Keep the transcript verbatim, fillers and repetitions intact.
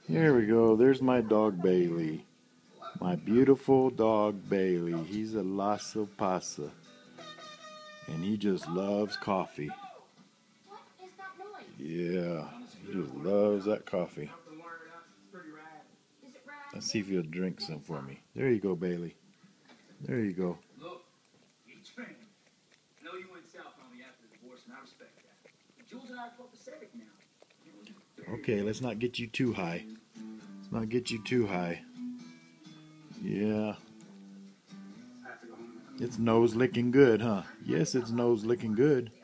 Here we go. There's my dog Bailey. My beautiful dog Bailey. He's a Lhasa Poo. And he just loves coffee. Yeah, he just loves that coffee. Let's see if he'll drink some for me. There you go, Bailey. There you go. Look, each fan. I know you went south on me after the divorce, and I respect that. But Jules and I are copacetic now. Okay, let's not get you too high. Let's not get you too high. Yeah. It's nose licking good, huh? Yes, it's nose licking good.